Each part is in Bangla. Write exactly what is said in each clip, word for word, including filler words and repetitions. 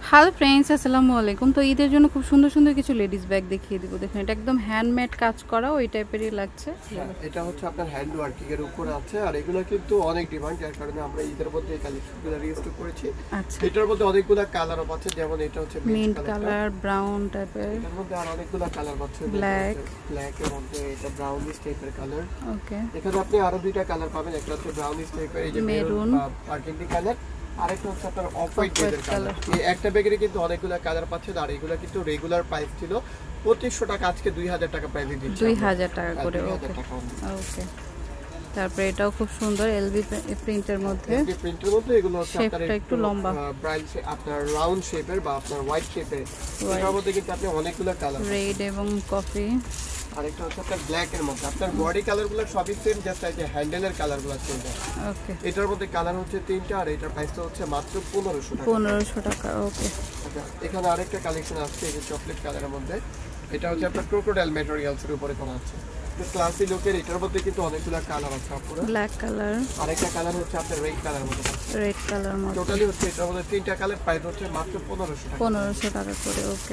হ্যালো ফ্রেন্ডস, আসসালামু আলাইকুম। তো ঈদের জন্য খুব সুন্দর সুন্দর কিছু লেডিস ব্যাগ দেখিয়ে দিব। দেখুন, এটা একদম হ্যান্ডমেড কাজ করা, ওই টাইপেরই লাগছে। এটা হচ্ছে আপনার হ্যান্ড ওয়ার্কিং এর উপরে আছে, আর এগুলো কিন্তু অনেক ডিমান্ড, যার কারণে আমরা ঈদের মধ্যে এই কালেকশনগুলো রিস্টক করেছি। আচ্ছা, এটার মধ্যে অনেকগুলো কালার আছে, যেমন এটা হচ্ছে মিন্ট কালার, ব্রাউন টাইপের, এটার মধ্যে আর অনেকগুলো কালার আছে, ব্ল্যাক ব্ল্যাক এর মধ্যে এটা ব্রাউনিশ টাইপের কালার। ওকে, এখানে আপনি আরো দুইটা কালার পাবেন, একটা হচ্ছে ব্রাউনিশ টাইপের, এই যে মেরুন বার্গেন্ডি কালার, আরেকটা হচ্ছে আপনার অফ হোয়াইট টাইপের কালার। এই একটা ব্যাগের কিন্তু অনেকগুলো কালার পাচ্ছেন, আর এগুলো কিন্তু রেগুলার প্রাইস ছিল পঁচিশশো টাকা, আজকে দুই হাজার টাকা প্রাইসে দিচ্ছি, দুই হাজার টাকা করে। ওকে ওকে, তারপরে এটাও খুব সুন্দর এলবি প্রিন্টের মধ্যে, এলবি প্রিন্টের মধ্যে। এগুলো হচ্ছে আপনার একটু লম্বা ব্রাইল আপনার রাউন্ড শেপের বা আপনার হোয়াইট শেপের, এর মধ্যে কিন্তু আপনি অনেকগুলো কালার, রেড এবং কফি। আরেকটা হচ্ছে আপনার ব্ল্যাক এর মধ্যে। আপনার বডি কালারগুলো সবই সেম, জাস্ট এই যে হ্যান্ডেলের কালারগুলো চেঞ্জ হয়। ওকে, এটার মধ্যে কালার হচ্ছে তিনটা, আর এটার প্রাইসটা হচ্ছে মাত্র পনেরোশো টাকা। পনেরোশো টাকা। ওকে, আচ্ছা, এখানে আরেকটা কালেকশন আসছে, এই যে চকলেট কালারের মধ্যে। এটা হচ্ছে আপনার ক্রোকোডাইল ম্যাটেরিয়ালস এর উপরে করা আছে, ক্লাসি লুকের। এটার মধ্যে কিন্তু অনেকগুলো কালার আছে আপনারা। ব্ল্যাক কালার, আরেকটা কালার হচ্ছে আপনার রেড কালার মধ্যে, রেড কালার মধ্যে। টোটালি হচ্ছে এটার মধ্যে তিনটা কালার, প্রাইস হচ্ছে মাত্র পনেরোশো টাকা। পনেরোশো টাকা করে। ওকে,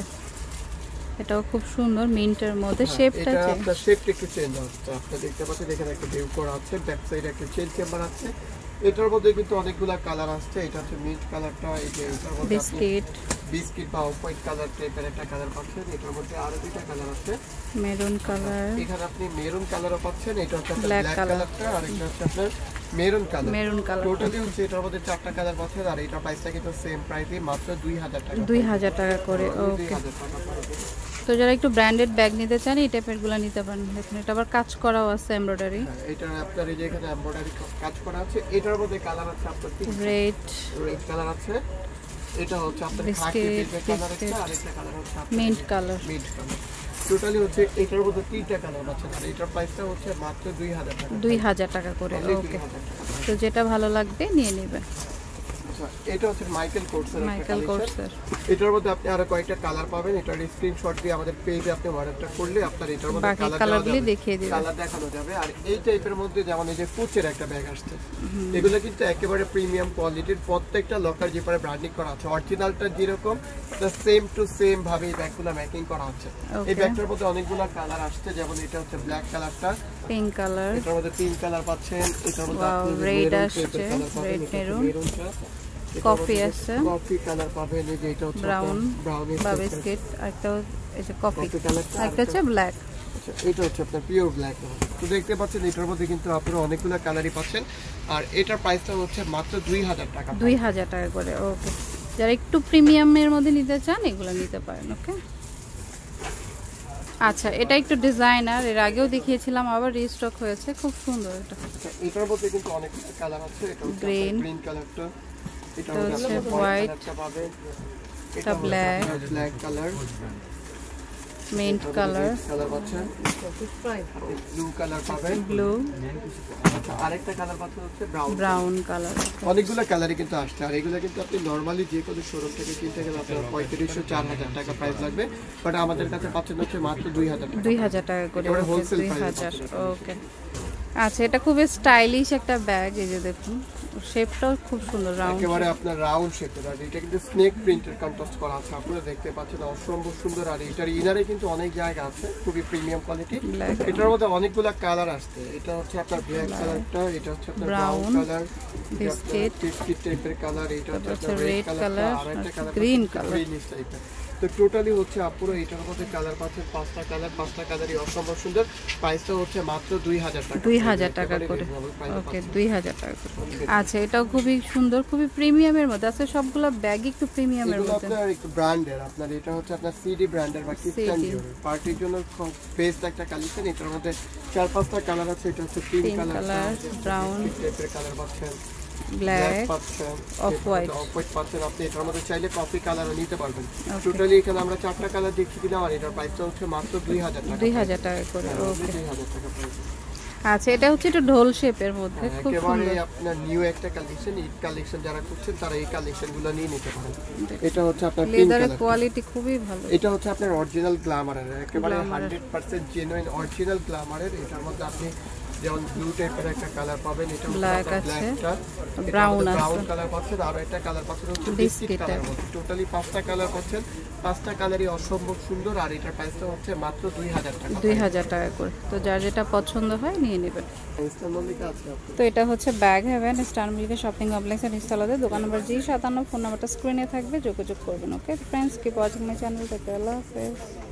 এটাও খুব সুন্দর মিন্টের মধ্যে, শেপটা এটা চেঞ্জ, আপনার শেপটা একটু চেঞ্জ হচ্ছে। আপনি দেখতে পাচ্ছেন এখানে একটা ভিউ করা আছে, ব্যাক সাইডে একটা চেঞ্জ চেম্বার আছে। এটার মধ্যে কিন্তু অনেকগুলো কালার আসছে। এটা হচ্ছে মিন্ট কালারটা, এই যে এটার মধ্যে বিস্কিট বিস্কিট বা অফ হোয়াইট কালার টাইপের একটা কালার পাচ্ছেন। এটার মধ্যে আরো দুইটা কালার আছে, মেরুন কালার, এখানে আপনি মেরুন কালারও পাচ্ছেন। এটা হচ্ছে আপনার ব্ল্যাক কালারটা, আর এটা হচ্ছে আপনার maroon colour. Maroon colour. Totally হচ্ছে এটার মধ্যে চারটা কালার পাচ্ছেন, আর এটার প্রাইসটা কিন্তু সেম প্রাইসই, মাত্র দুই হাজার টাকা। দুই হাজার টাকা করে। ওকে, দুই হাজার টাকা পড়বে। তো যারা একটু ব্র্যান্ডেড ব্যাগ নিতে চান এই টাইপের গুলো নিতে পারেন। দেখুন, এটা আবার কাজ করাও আছে, এমব্রয়ডারি। এটা আপনার এই যে এখানে এমব্রয়ডারি কাজ করা আছে। এটার মধ্যে কালার আছে আপনার রেড রেড কালার আছে, এটা হচ্ছে আপনার খাকি পিঙ্ক কালার আছে, আর একটা কালার হচ্ছে আপনার mint colour. Mint colour. Totally হচ্ছে এটার মধ্যে তিনটা কালার আছে, আর এটার প্রাইসটা হচ্ছে মাত্র দুই হাজার টাকা। দুই হাজার টাকা করে। ওকে, তো যেটা ভালো লাগবে নিয়ে নেবেন। এটা হচ্ছে মাইকেল কোর্সের মাইকেল কোর্সের। এটার মধ্যে আপনি আরো কয়েকটা কালার পাবেন। এটার স্ক্রিনশট দিয়ে আমাদের পেজে আপনি অর্ডারটা করলে আপনার এটার মধ্যে কালার কালারগুলি দেখিয়ে দিবেন, কালার দেখানো যাবে। আর এই টাইপের মধ্যে যেমন এই যে কুচের একটা ব্যাগ আসছে, এগুলো কিন্তু একেবারে প্রিমিয়াম কোয়ালিটির, প্রত্যেকটা লকার জিপারে ব্র্যান্ডিং করা আছে। অরিজিনালটা যেরকম দ্য সেম টু সেম ভাবে এই ব্যাগগুলো মেকিং করা হচ্ছে। এই ব্যাগটার মধ্যে অনেকগুলো কালার আসছে, যেমন এটা হচ্ছে ব্ল্যাক কালারটা, পিঙ্ক কালার, এটার মধ্যে পিঙ্ক কালার পাচ্ছেন, এটার মধ্যে আপনি রেড আসছে, রেড মেরুন, কফি আছে, কফি কালার পাবেন, এই যে এটা হচ্ছে ব্রাউন ব্রাউন বা বিস্কিট, একটা এই যে কফি, একটা হচ্ছে ব্ল্যাক। আচ্ছা, এটা হচ্ছে আপনার পিওর ব্ল্যাক। তো দেখতে পাচ্ছেন এটার মধ্যে কিন্তু আপনারা অনেকগুলো কালারই পাচ্ছেন, আর এটার প্রাইসটা হচ্ছে মাত্র দুই হাজার টাকা। দুই হাজার টাকা করে। ওকে, যারা একটু প্রিমিয়ামের মধ্যে নিতে চান এগুলো নিতে পারেন। ওকে, আচ্ছা, এটা একটু ডিজাইনার, এর আগেও দেখিয়েছিলাম, আবার রিস্টক হয়েছে, খুব সুন্দর। এটা আচ্ছা, এটার মধ্যে কিন্তু অনেকগুলো কালার আছে। এটা হচ্ছে গ্রিন, গ্রিন কালারটা, এটা হচ্ছে হোয়াইট হোয়াইট, পাবেন, এটা black, black colour, mint colour, colour পাচ্ছেন, ব্লু কালার পাবেন, ব্লু, আচ্ছা, আরেকটা কালার পাচ্ছেন হচ্ছে ব্রাউন ব্রাউন কালার। অনেকগুলো কালারই কিন্তু আসছে, আর এগুলো কিন্তু আপনি নর্মালি যে কোনো শোরুম থেকে কিনতে গেলে আপনার পঁয়ত্রিশশো চার হাজার টাকা প্রাইস লাগবে, বাট আমাদের কাছে পাচ্ছেন হচ্ছে মাত্র দুই হাজার টাকা। দুই হাজার টাকা করে। হোলসেল দুই হাজার। ওকে, আচ্ছা, এটা খুবই স্টাইলিশ একটা ব্যাগ। এই যে দেখুন, শেপটাও খুব সুন্দর, রাউন্ড, একেবারে আপনার রাউন্ড শেপের, আর এটা কিন্তু স্নেক প্রিন্টের কন্ট্রাস্ট করা আছে, আপনারা দেখতে পাচ্ছেন অসম্ভব সুন্দর। আর এটার ইনারে কিন্তু অনেক জায়গা আছে, খুবই প্রিমিয়াম কোয়ালিটি। এটার মধ্যে অনেকগুলো কালার আসছে, এটা হচ্ছে আপনার ব্ল্যাক কালারটা, এটা হচ্ছে আপনার ব্রাউন কালার, বিস্কিট বিস্কিট টাইপের কালার, এটা হচ্ছে আপনার রেড কালার, আর একটা কালার গ্রিন কালার, গ্রিনিশ টাইপের। তো টোটালি হচ্ছে আপুরো এটার মধ্যে কালার পাচ্ছেন পাঁচটা কালার, পাঁচটা কালারই অসম্ভব সুন্দর। প্রাইসটা হচ্ছে মাত্র দুই হাজার টাকা। দুই হাজার টাকা করে। ওকে, দুই হাজার টাকা করে। আচ্ছা, এটাও খুবই সুন্দর, খুবই প্রিমিয়ামের মধ্যে আছে, সবগুলো ব্যাগ একটু প্রিমিয়ামের মধ্যে। আপনার একটু ব্র্যান্ডের, আপনার এটা হচ্ছে আপনার সিডি ব্র্যান্ডের বা কিস্টান জুয়েলারি পার্টির জন্য বেস্ট একটা কালেকশন। এটার মধ্যে চার পাঁচটা কালার আছে, এটা হচ্ছে পিঙ্ক কালার, ব্রাউন টাইপের কালার পাচ্ছেন, ব্ল্যাক, পাচ্ছেন, অফ হোয়াইট, অফ হোয়াইট পাচ্ছেন। আপনি এটার মধ্যে চাইলে কফি কালারও নিতে পারবেন। টোটালি এখানে আমরা চারটা কালার দেখছি দিলাম, আর এটার প্রাইসটা হচ্ছে মাত্র দুই হাজার টাকা। দুই হাজার টাকা করে। ওকে, দুই হাজার টাকা প্রাইস। আচ্ছা, এটা হচ্ছে একটু ঢোল শেপের মধ্যে, খুব সুন্দর। আপনার নিউ একটা কালেকশন, ঈদ কালেকশন যারা করছেন তারা এই কালেকশনগুলো নিয়ে নিতে পারেন। এটা হচ্ছে আপনার লেদারের কোয়ালিটি খুবই ভালো। এটা হচ্ছে আপনার অরিজিনাল গ্ল্যামারের, একেবারে হান্ড্রেড পার্সেন্ট জেনুইন অরিজিনাল গ্ল্যামারের। এটার মধ্যে আপনি যেমন ব্লু টাইপের একটা কালার পাবেন, এটা ব্ল্যাক আছে, ব্রাউন ব্রাউন আছে, ব্রাউন কালার পাচ্ছেন, আর একটা কালার পাচ্ছেন হচ্ছে বিস্কিট কালার মধ্যে। টোটালি পাঁচটা কালার পাচ্ছেন, পাঁচটা কালারই অসম্ভব সুন্দর। আর এটার প্রাইসটা হচ্ছে মাত্র দুই হাজার টাকা, দুই হাজার টাকা করে। তো যার যেটা পছন্দ হয় নিয়ে নেবেন। ইনস্টার মল্লিকা আছে আপনার। তো এটা হচ্ছে bag heaven star Mallika shopping কমপ্লেক্সের নিচতলাতে, দোকান নম্বর জি সাতান্ন, ফোন নাম্বারটা স্ক্রিনে থাকবে, যোগাযোগ করবেন। Okay friends, keep watching my channel, থেকে আল্লাহ হাফেজ।